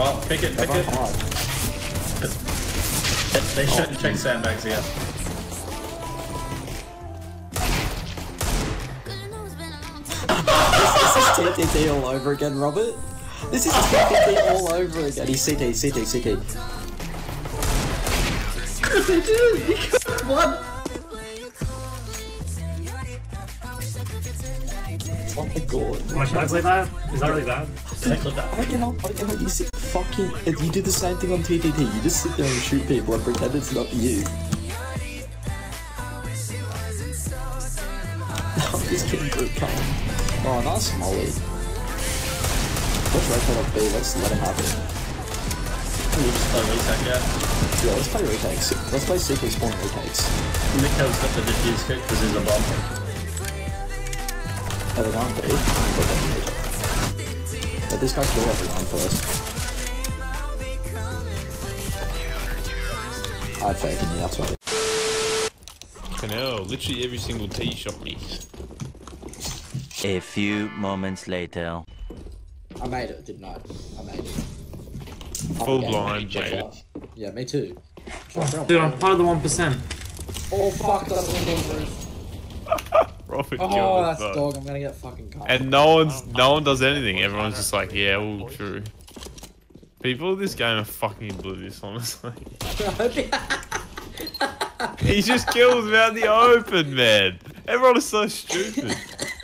Oh, pick it, pick it. They shouldn't check sandbags yet. This is TTT all over again, Robert. This is TTT all over again. He's CT, CT, CT. You got one. Oh my god. Am I trying to play that? Is that really bad? I cannot you sit fucking. You do the same thing on TTT. You just sit there and shoot people and pretend it's not you. Oh, this kid group coming. Oh, nice Molly. Let's rotate off B. Let's let him have it. We'll just play retake, yeah. Yeah, let's play retakes. Let's play CK spawn retakes. Nico's got the defuse kick because he's a bomb. Are they going B? Let this guy kill everyone first. I'd fake in you, that's right. Hell, literally every single tea shop is. A few moments later. I made it, didn't I? I made it. Full blind, made it. Yeah, me too. Dude, I'm part of the 1%. Oh fuck, that's one roof. Profit Oh, that's dog, I'm gonna get fucking caught. And no one does anything. Everyone's just like, yeah, all true. People in this game are fucking oblivious, honestly. He just kills me out in the open, man. Everyone is so stupid.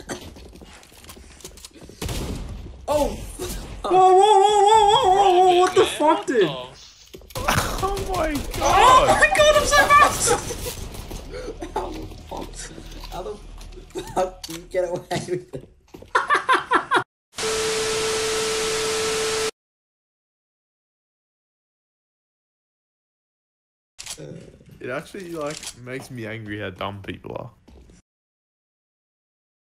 Oh! Whoa, whoa, whoa, whoa, whoa, whoa, whoa, what the fuck, dude? Oh my god! Oh my god, I'm so fast! How the fuck do you get away with it? It actually like makes me angry how dumb people are.